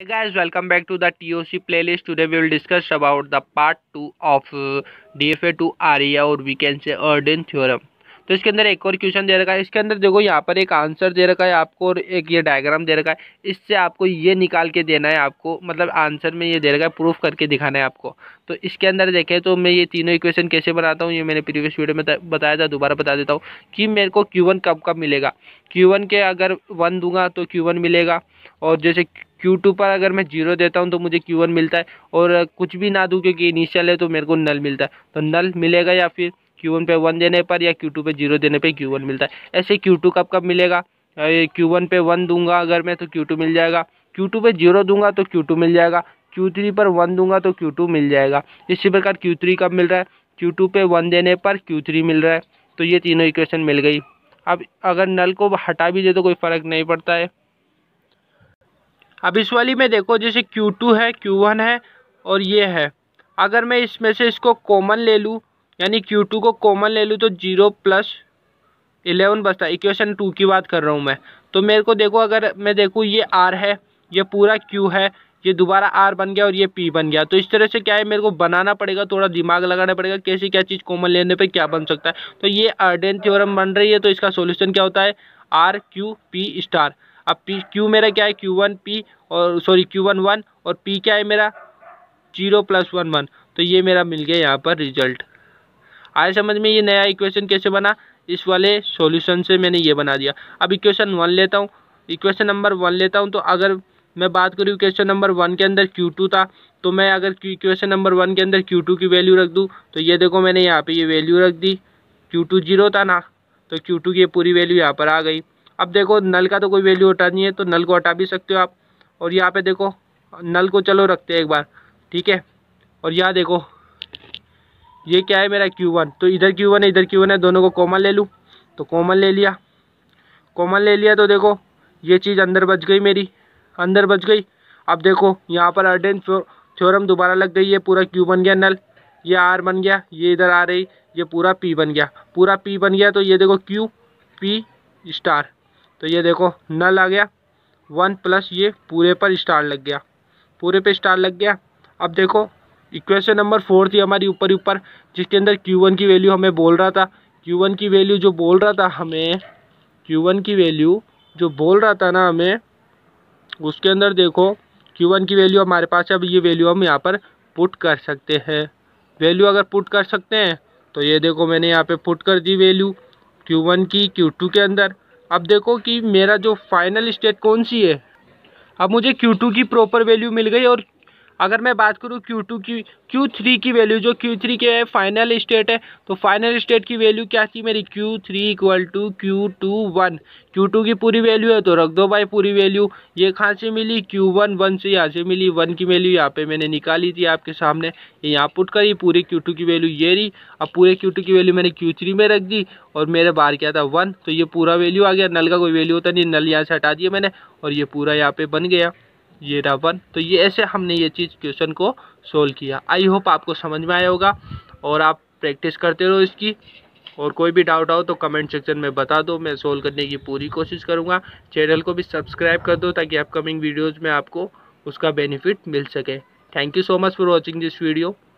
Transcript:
Hey guys, welcome back to the TOC playlist. Today we will discuss about the part 2 of DFA to REA और we can say Arden theorem. तो इसके अंदर एक और question दे रखा है। इसके अंदर देखो यहाँ पर एक आंसर दे रखा है आपको और एक ये डायग्राम दे रखा है। इससे आपको ये निकाल के देना है, आपको मतलब आंसर में ये दे रखा है, प्रूफ करके दिखाना है आपको। तो इसके अंदर देखें तो मैं ये तीनों इक्वेशन कैसे बनाता हूँ, ये मैंने प्रीवियस वीडियो में बताया था, दोबारा बता देता हूँ कि मेरे को Q1 कब कब मिलेगा। Q1 के अगर 1 दूंगा तो Q1 मिलेगा, और जैसे Q2 पर अगर मैं 0 देता हूं तो मुझे Q1 मिलता है, और कुछ भी ना दूं क्योंकि इनिशियल है तो मेरे को नल मिलता है, तो नल मिलेगा। या फिर Q1 पे 1 देने पर या Q2 पे 0 देने पे Q1 मिलता है। ऐसे Q2 कब कब मिलेगा, Q1 पे 1 दूंगा अगर मैं तो Q2 मिल जाएगा, Q2 पे 0 दूंगा तो Q2 मिल जाएगा, Q3 पर 1 दूंगा तो Q2 मिल जाएगा। इसी प्रकार Q3 कब मिल रहा है, Q2 पे 1 देने पर Q3 मिल रहा है। तो ये तीनों इक्वेशन मिल गई। अब अगर नल को हटा भी दे तो कोई फ़र्क नहीं पड़ता है। अब इस वाली में देखो जैसे Q2 है, Q1 है और ये है। अगर मैं इसमें से इसको कॉमन ले लूँ, यानी Q2 को कॉमन ले लूँ तो 0 + 11 बचता है। इक्वेशन 2 की बात कर रहा हूँ मैं। तो मेरे को देखो, अगर मैं देखूँ ये R है, ये पूरा Q है, ये दोबारा R बन गया और ये P बन गया। तो इस तरह से क्या है, मेरे को बनाना पड़ेगा, थोड़ा दिमाग लगाना पड़ेगा कैसे क्या चीज़ कॉमन लेने पे क्या बन सकता है। तो ये अर्डेन थ्योरम बन रही है। तो इसका सॉल्यूशन क्या होता है, RQP*। अब Q मेरा क्या है, Q1 P और Q1 1 और P क्या है मेरा 0 + 1 1। तो ये मेरा मिल गया यहाँ पर रिजल्ट। आए समझ में ये नया इक्वेशन कैसे बना, इस वाले सॉल्यूशन से मैंने ये बना दिया। अब इक्वेशन 1 लेता हूँ, इक्वेशन नंबर 1 लेता हूँ। तो अगर मैं बात करूँ इक्वेशन नंबर 1 के अंदर Q2 था, तो मैं अगर इक्वेशन नंबर 1 के अंदर Q2 की वैल्यू रख दूँ तो ये देखो मैंने यहाँ पे ये वैल्यू रख दी। Q2 0 था ना, तो Q2 की ये पूरी वैल्यू यहाँ पर आ गई। अब देखो नल का तो कोई वैल्यू हटा नहीं है, तो नल को हटा भी सकते हो आप। और यहाँ पे देखो नल को चलो रखते हैं एक बार, ठीक है। और यहाँ देखो ये क्या है मेरा Q1, तो इधर Q1 है इधर Q1 है, दोनों को कॉमन ले लूँ। तो कॉमन ले लिया, कॉमन ले लिया तो देखो ये चीज़ अंदर बच गई, मेरी अंदर बच गई। अब देखो यहाँ पर अर्डेन थ्योरम दोबारा लग गई है, पूरा Q बन गया नल, ये R बन गया, ये इधर आ रही, ये पूरा P बन गया, पूरा P बन गया। तो ये देखो QP*, तो ये देखो नल आ गया 1 + ये पूरे पर स्टार लग गया, पूरे पे स्टार लग गया। अब देखो इक्वेशन नंबर 4 थी हमारी ऊपर ही ऊपर, जिसके अंदर Q1 की वैल्यू हमें बोल रहा था, Q1 की वैल्यू जो बोल रहा था हमें, Q1 की वैल्यू जो बोल रहा था ना हमें, उसके अंदर देखो Q1 की वैल्यू हमारे पास है। अब ये वैल्यू हम यहाँ पर पुट कर सकते हैं। वैल्यू अगर पुट कर सकते हैं तो ये देखो मैंने यहाँ पे पुट कर दी वैल्यू Q1 की Q2 के अंदर। अब देखो कि मेरा जो फाइनल स्टेट कौन सी है, अब मुझे Q2 की प्रॉपर वैल्यू मिल गई। और अगर मैं बात करूँ Q3 की वैल्यू, जो Q3 के फाइनल स्टेट है, तो फाइनल स्टेट की वैल्यू क्या थी मेरी, Q3 = Q2 1। Q2 की पूरी वैल्यू है तो रख दो भाई पूरी वैल्यू। ये कहाँ से मिली, Q1 1 से यहाँ से मिली। 1 की वैल्यू यहाँ पे मैंने निकाली थी आपके सामने, ये यहाँ पुट करी, पूरे Q2 की वैल्यू ये रही। अब पूरे Q2 की वैल्यू मैंने Q3 में रख दी और मेरे बाहर क्या था 1, तो ये पूरा वैल्यू आ गया। नल का कोई वैल्यू होता नहीं, नल यहाँ से हटा दिया मैंने और ये पूरा यहाँ पे बन गया, ये रहा 1। तो ये ऐसे हमने ये चीज़ क्वेश्चन को सोल्व किया। आई होप आपको समझ में आया होगा और आप प्रैक्टिस करते रहो इसकी। और कोई भी डाउट हो तो कमेंट सेक्शन में बता दो, मैं सोल्व करने की पूरी कोशिश करूँगा। चैनल को भी सब्सक्राइब कर दो ताकि अपकमिंग वीडियोज़ में आपको उसका बेनिफिट मिल सके। Thank you so much for watching this video.